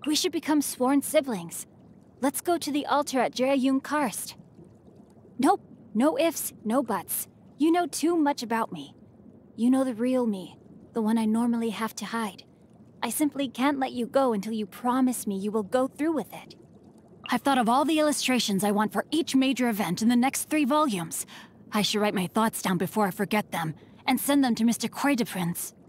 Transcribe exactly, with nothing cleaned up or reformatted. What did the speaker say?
We should become sworn siblings. Let's go to the altar at Jerayung Karst. Nope, no ifs, no buts. You know too much about me. You know the real me, the one I normally have to hide. I simply can't let you go until you promise me you will go through with it. I've thought of all the illustrations I want for each major event in the next three volumes. I should write my thoughts down before I forget them, and send them to Mister Prince.